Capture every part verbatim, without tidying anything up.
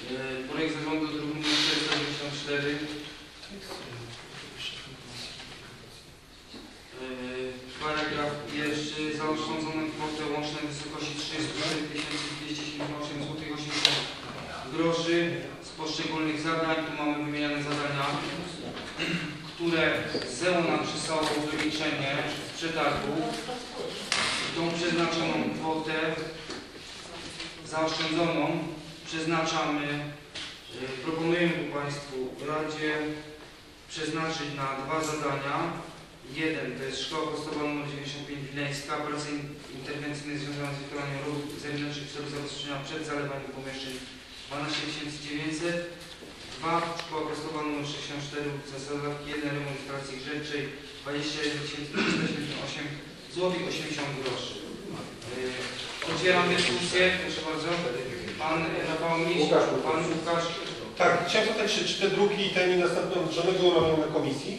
Projekt zarządu druk nr czterysta dziewięćdziesiąt cztery. Paragraf pierwszy. Zaoszczędzono kwotę łącznej wysokości trzydzieści cztery tysiące dwieście siedemdziesiąt osiem złotych osiemdziesiąt groszy z poszczególnych zadań. Tu mamy wymieniane zadania, które z e o nam przysłało wyliczenie z przetargu. Tą przeznaczoną kwotę zaoszczędzoną przeznaczamy, proponujemy Państwu Radzie przeznaczyć na dwa zadania. Jeden to jest Szkoła Podstawowa nr dziewięćdziesiąt pięć Wileńska, prace interwencyjne związane z wykonaniem ruchów zewnętrznych w celu zabezpieczenia przed zalewaniem pomieszczeń dwanaście tysięcy dziewięćset. Dwa Szkoła Podstawowa nr sześćdziesiąt cztery Zasadzawki jeden remont instalacji grzewczej dwadzieścia jeden tysięcy trzysta siedemdziesiąt osiem złotych osiemdziesiąt groszy. Otwieram dyskusję, proszę bardzo. Pan Rafał Miś, Pan Łukasz. Tak, chciałem zapytać, czy, czy te druki i te nie następne żadnego umawiania na komisji?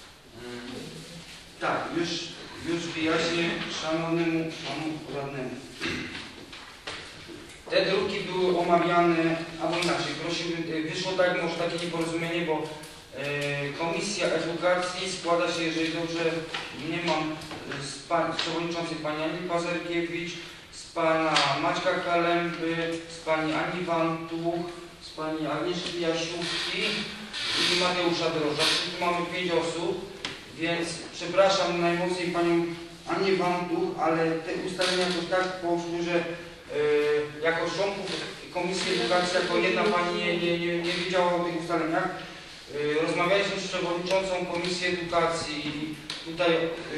Tak, już, już wyjaśnię szanownemu panu radnemu. Te druki były omawiane, albo inaczej, prosiłbym, wyszło tak, może takie nieporozumienie, bo e, Komisja Edukacji składa się, jeżeli dobrze nie mam, z, pan, z przewodniczącej pani Ani Pazerkiewicz, z pana Maćka Kalemby, z pani Ani Wantuch, z pani Agnieszki Jasiówki i Mateusza Droża. Czyli tu mamy pięć osób, więc przepraszam najmocniej panią Anię Wantuch, ale te ustalenia to tak poszły, że Yy, jako członków Komisji Edukacji, jako jedna pani nie, nie, nie, nie wiedziała o tych ustaleniach. Yy, rozmawialiśmy z przewodniczącą Komisji Edukacji i tutaj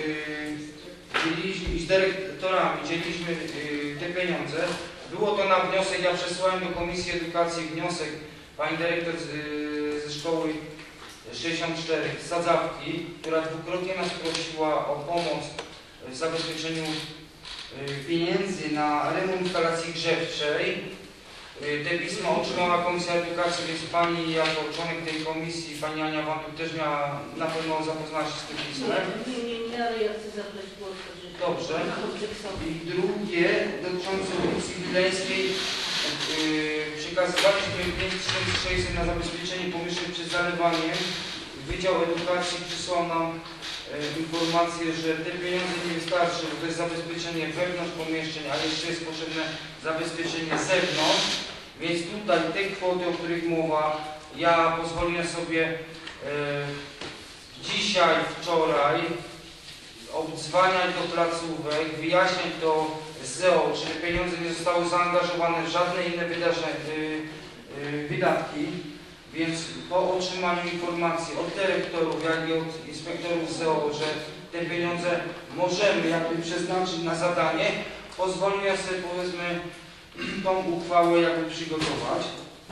yy, i z dyrektorami dzieliliśmy yy, te pieniądze. Było to na wniosek, ja przesłałem do Komisji Edukacji wniosek pani dyrektor z, yy, ze szkoły sześćdziesiąt cztery z Sadzawki, która dwukrotnie nas prosiła o pomoc w zabezpieczeniu pieniędzy na remont instalacji grzewczej. Te pisma otrzymała Komisja Edukacji, więc pani jako członek tej komisji, pani Ania Wantuch też miała na pewno zapoznać się z tym pismem. Nie, nie, nie, ale ja chcę zabrać głos. Dobrze. I drugie, dotyczące ulicy Wileńskiej, yy, przekazywaliśmy pięć tysięcy sześćset na zabezpieczenie pomieszczeń przed zalewaniem. Wydział Edukacji przysłał nam informację, że te pieniądze nie wystarczy, bo to jest zabezpieczenie wewnątrz pomieszczeń, a jeszcze jest potrzebne zabezpieczenie zewnątrz, więc tutaj te kwoty, o których mowa, ja pozwolę sobie e, dzisiaj, wczoraj obdzwaniać do placówek, wyjaśniać to z e o, czy te pieniądze nie zostały zaangażowane w żadne inne wydarzenia, y, y, wydatki. Więc po otrzymaniu informacji od dyrektorów, jak i od inspektorów z e o, że te pieniądze możemy jakby przeznaczyć na zadanie, pozwolę sobie, powiedzmy, tą uchwałę jakby przygotować.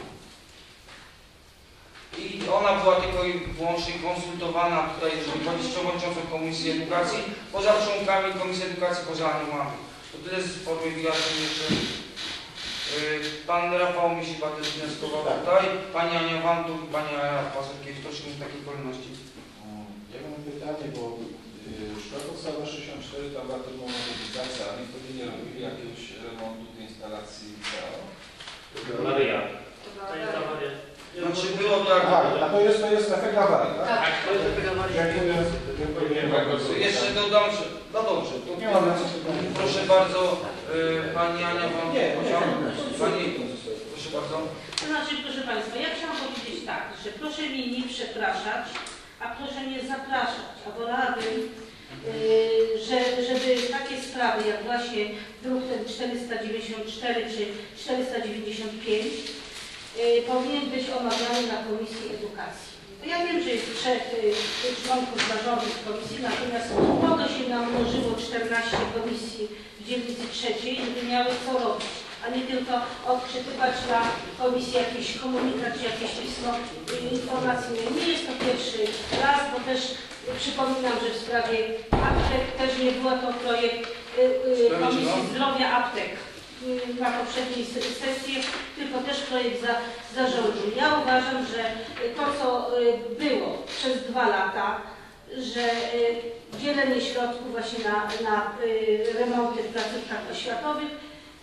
I ona była tylko i wyłącznie konsultowana tutaj, jeżeli chodzi z przewodniczącą Komisji Edukacji, poza członkami Komisji Edukacji, poza aniołami. To tyle z formy wyjaśnień jeszcze. Pan Rafał Misiba też wnioskował tutaj, pani Ania Wantuch i pani Ania Pazerkiewicz, to w takiej kolejności. Ja mam pytanie, bo Szkoła Podstawowa sześćdziesiąt cztery to była termomobilizacja, a oni wtedy nie robili jakiegoś remontu tej instalacji C A O? Maryja. To jest awaria. Znaczy było tak. Aha, a to jest, to jest efekt awarii, tak? Tak, to jest efekt awarii. Dziękuję. Jeszcze dodam, że... No dobrze, to Nie ma nas. proszę bardzo, y, pani Ania Wantuch. Nie, Pani, proszę bardzo. To znaczy, proszę Państwa, ja chciałam powiedzieć tak, że proszę mi nie przepraszać, a proszę mnie zapraszać, a wolałabym, yy, że, żeby takie sprawy jak właśnie druk ten czterysta dziewięćdziesiąt cztery czy czterysta dziewięćdziesiąt pięć yy, powinien być omawiany na Komisji Edukacji. Ja wiem, że jest trzech y, członków zarządu komisji, natomiast po to się namnożyło czternaście komisji w dzielnicy trzeciej, żeby miały co robić, a nie tylko odczytywać na komisji jakiś komunikat czy jakieś pismo y, informacyjne. Nie jest to pierwszy raz, bo też y, przypominam, że w sprawie aptek też nie był to projekt y, y, Komisji Zdrowia aptek na poprzedniej sesji, tylko też projekt za, zarządu. Ja uważam, że to, co było przez dwa lata, że dzielenie środków właśnie na, na remonty w placówkach oświatowych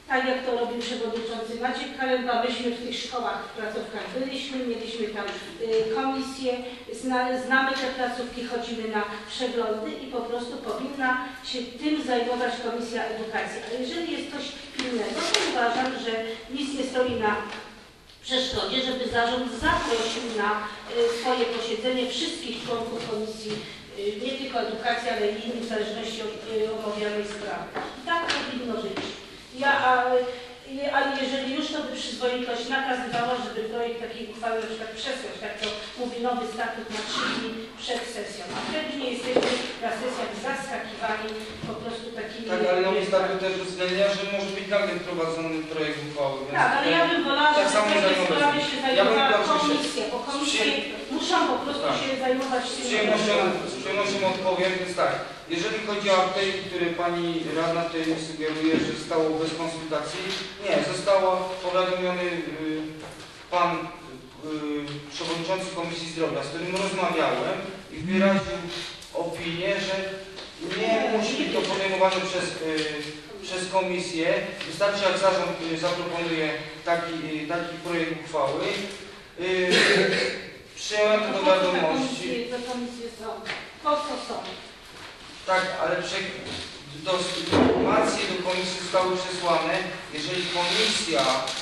tak jak to robił przewodniczący Maciek Kalemba. Myśmy w tych szkołach, w placówkach byliśmy, mieliśmy tam y, komisję, zna, znamy te placówki, chodzimy na przeglądy i po prostu powinna się tym zajmować Komisja Edukacji. A jeżeli jest coś pilnego, to uważam, że nic nie stoi na przeszkodzie, żeby zarząd zaprosił na y, swoje posiedzenie wszystkich członków Komisji, y, nie tylko Edukacji, ale i innych, w zależności od y, omawianej sprawy. I tak powinno być. Ja, a, ale jeżeli już, to by przyzwoitość nakazywała, żeby projekt takiej uchwały na przykład przesłać, tak to mówi nowy statut na trzy dni przed sesją. A wtedy nie jesteśmy na sesjach zaskakiwani po prostu takimi... Tak, ale nowy statut też uwzględnia, że może być nagle wprowadzony projekt uchwały. Więc tak, ale ja bym wolała, tak żeby samo takie sprawy się zajmowała ja komisja, bo komisje muszą po prostu tak. się zajmować Z tym. przyjemnością, z przyjemnością odpowiem, więc tak, jeżeli chodzi o apteki, które pani radna tutaj sugeruje, że zostało bez konsultacji, nie, zostało powiadomiony y, pan y, przewodniczący Komisji Zdrowia, z którym rozmawiałem i wyraził opinię, że nie musi być to podejmowane przez, y, przez komisję. Wystarczy, jak zarząd y, zaproponuje taki, y, taki projekt uchwały. Y, przyjąłem to do wiadomości. Te komisje są. Po co są? Tak, ale prze, do, informacje do komisji zostały przesłane. Jeżeli komisja,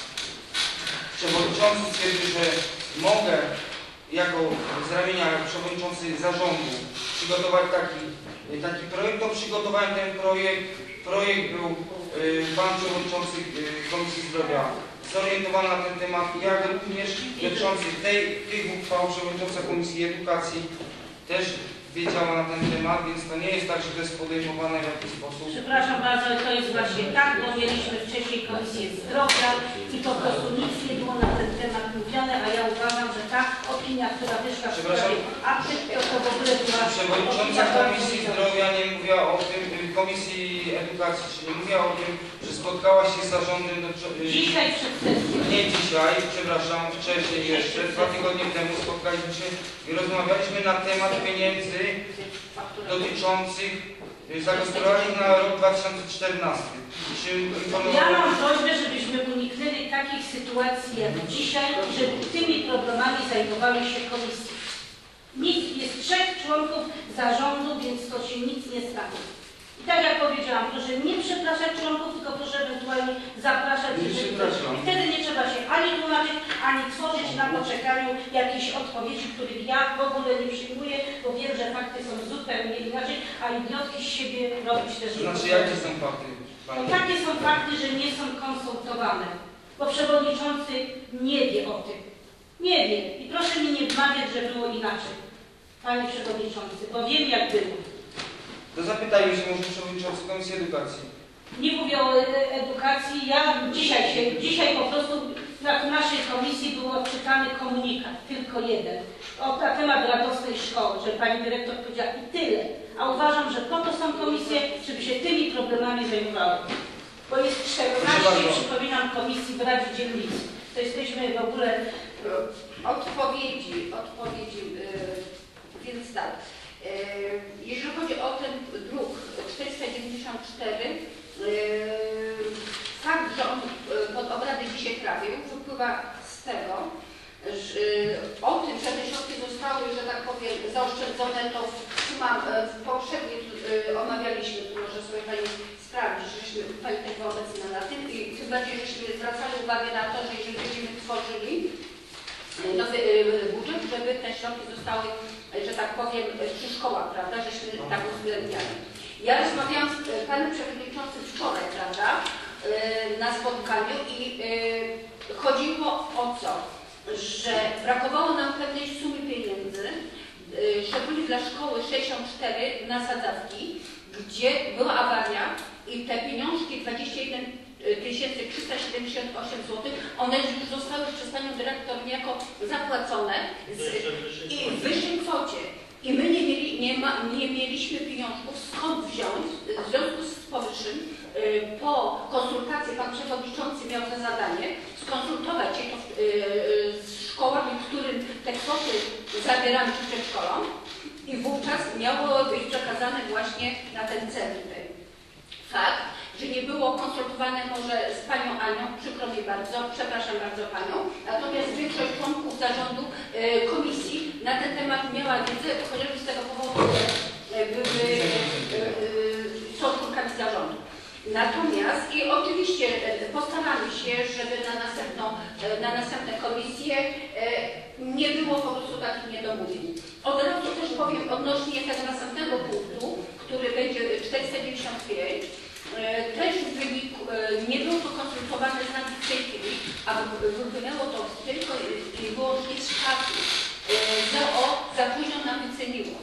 przewodniczący stwierdzi, że mogę jako z ramienia przewodniczący zarządu przygotować taki, taki projekt, to przygotowałem ten projekt. Projekt był y, pan przewodniczący y, Komisji Zdrowia zorientowany na ten temat, jak również dotyczący tej, tych uchwał przewodnicząca Komisji Edukacji też wiedziała na ten temat, więc to nie jest tak, że to jest podejmowane w jakiś sposób. Przepraszam bardzo, ale to jest właśnie tak, bo mieliśmy wcześniej Komisję Zdrowia i po prostu nic nie było na ten temat mówione, a ja uważam, że ta opinia, która wyszła w sprawie aptek, to, to w ogóle była Przewodnicząca Komisji Zdrowia nie mówiła o tym, Komisji Edukacji, czyli nie mówiła o tym, że spotkała się z zarządem do... Dzisiaj przed sesją. Nie dzisiaj, przepraszam, wcześniej jeszcze, dwa tygodnie temu spotkaliśmy się i rozmawialiśmy na temat pieniędzy dotyczących zagospodarowania na rok dwa tysiące czternasty. Ja mam prośbę, żebyśmy uniknęli takich sytuacji jak dzisiaj, żeby tymi problemami zajmowały się komisje. Nic, jest trzech członków zarządu, więc to się nic nie stanie. I tak jak powiedziałam, proszę nie przepraszać członków, tylko proszę ewentualnie zapraszać. I wtedy nie trzeba się ani tłumaczyć, ani tworzyć na poczekaniu jakichś odpowiedzi, których ja w ogóle nie przyjmuję, bo wiem, że fakty są zupełnie inaczej, a idiotki z siebie robić też nie Znaczy, mogą. jakie są fakty? No, takie są fakty, że nie są konsultowane, bo przewodniczący nie wie o tym. Nie wie. I proszę mi nie wmawiać, że było inaczej, panie przewodniczący, bo wiem jak było. To zapytajmy się może przewodniczący Komisji Edukacji. Nie mówię o edukacji, ja dzisiaj się, dzisiaj po prostu w naszej komisji był odczytany komunikat, tylko jeden, o, na temat radosnej szkoły, że pani dyrektor powiedziała i tyle. A uważam, że po to są komisje, żeby się tymi problemami zajmowały. Bo jest czternaście, przypominam, komisji w Radzie Dzielnicy. To jesteśmy w ogóle... Odpowiedzi, odpowiedzi, yy, więc tak. Jeżeli chodzi o ten druk czterysta dziewięćdziesiąt cztery, fakt, że on pod obrady dzisiaj trafił, wypływa z tego, że o tym, że te środki zostały, że tak powiem, zaoszczędzone, to mam w poprzedniej omawialiśmy, to może sobie Pani sprawdzić, żeśmy Pani też była obecna na tym i tym bardziej, żeśmy zwracali uwagę na to, że jeżeli będziemy tworzyli nowy budżet, żeby te środki zostały, że tak powiem, przy szkołach, prawda, żeśmy tak uwzględniali. Ja rozmawiałam z panem przewodniczącym wczoraj, prawda, na spotkaniu i chodziło o co? Że brakowało nam pewnej sumy pieniędzy, szczególnie dla szkoły sześćdziesiąt cztery na Sadzawki, gdzie była awaria i te pieniążki dwadzieścia jeden tysięcy trzysta siedemdziesiąt osiem złotych, one już zostały przez panią dyrektor niejako zapłacone z, i w wyższej kwocie. I my nie, mieli, nie, ma, nie mieliśmy pieniążków skąd wziąć. W związku z powyższym po konsultacji pan przewodniczący miał za zadanie skonsultować się to z szkołami, w którym te kwoty zabieramy czy przedszkolom i wówczas miało być przekazane właśnie na ten cel tutaj. Fakt, że nie było konsultowane może z Panią Anią, przykro mi bardzo, przepraszam bardzo Panią, natomiast większość członków zarządu e, komisji na ten temat miała wiedzę, chociażby z tego powodu, że e, były, e, e, są członkami zarządu. Natomiast i oczywiście e, postaramy się, żeby na, następną, e, na następne komisje e, nie było po prostu takich niedomówień. Od razu też powiem odnośnie tego następnego punktu, który będzie czterysta dziewięćdziesiąt pięć. Też w wyniku, nie było to konsultowane z nami w tej chwili, a wypłynęło to tylko i wyłącznie z czasu. Z o za późno nam wyceniło.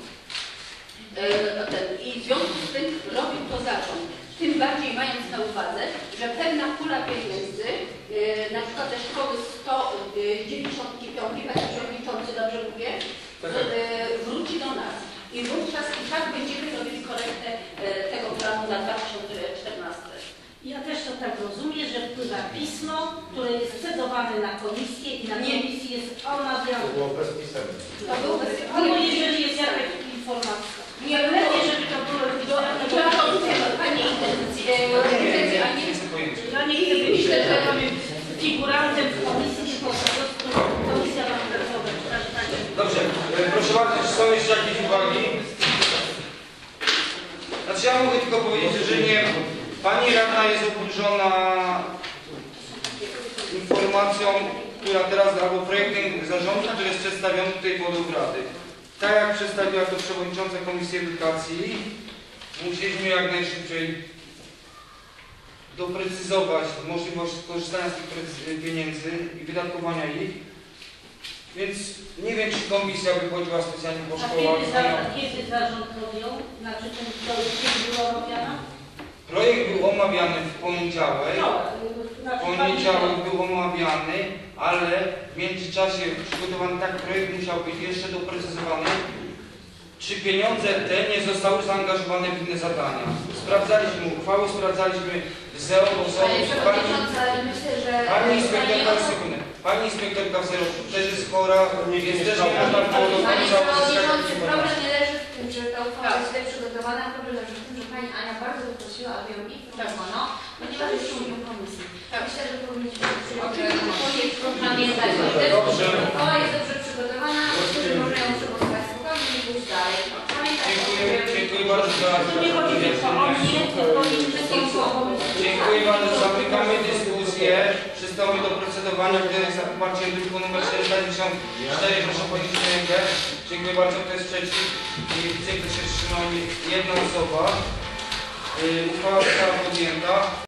I w związku z tym robił to zarząd. Tym bardziej mając na uwadze, że pewna pula pieniędzy, na przykład ze szkoły sto dziewięćdziesiąt pięć, Panie Przewodniczący, dobrze mówię, wróci do nas. I wówczas i tak będziemy robili korektę tego planu na dwa tysiące czternasty. Ja też to tak rozumiem, że wpływa pismo, które jest cedowane na komisję i na komisji jest omawiane. To było bezpisemne. To było bez... Albo jeżeli jest jakaś informacja. Nie Lepiej, żeby to było to ja rozumiem Pani intencje, intencje, a nie... Ja nie chcę być Myślę, że figurantem w komisji, tylko po prostu komisja ma pracować. Dobrze, e, proszę bardzo, czy są jeszcze jakieś uwagi? Znaczy ja mogę tylko powiedzieć, że nie, Pani Radna jest oburzona informacją, która teraz, albo projektem zarządu, który jest przedstawiony tutaj pod obrady. Tak jak przedstawiła to Przewodnicząca Komisji Edukacji, musieliśmy jak najszybciej doprecyzować możliwość korzystania z tych pieniędzy i wydatkowania ich. Więc nie wiem, czy komisja wychodziła specjalnie po A szkołach. kiedy, za, kiedy zarząd robią? Znaczy ten projekt kiedy było robione? Projekt był omawiany w poniedziałek. No, W znaczy poniedziałek był omawiany, ale w międzyczasie przygotowany tak projekt musiał być jeszcze doprecyzowany, czy pieniądze te nie zostały zaangażowane w inne zadania. Sprawdzaliśmy uchwały, sprawdzaliśmy z Z E O, bo z E O... Panie Przewodniczący, ale myślę, że... Pani inspektorka, sekundę. Pani inspektorka w Z E O też jest chora, więc też nie można było do Panie końca Przewodniczący, uzyskać. problem nie leży w tym, że ta uchwała jest źle przygotowana, problem leży w tym, że Pani Ania bardzo poprosiła, aby ją informowano, ponieważ jest członkiem komisji. Myślę, że powinniśmy pamiętać o tym, Dobrze. że uchwała jest dobrze przygotowana, którzy można ją przegłosować spokojnie i pójść dalej. Pamiętajcie o Dziękuję, tym, dziękuję bardzo za... To nie chodzi tylko o mnie, tylko i wszystkim słowom. Dziękuję bardzo. Zamykamy dyskusję. Przystąpimy do procedowania, które jest za poparciem druku nr czterysta dziewięćdziesiąt cztery. Proszę podnieść rękę. Dziękuję bardzo. Kto jest przeciw? Nie widzę, kto się wstrzymał. Jedna osoba. Yy, uchwała została podjęta.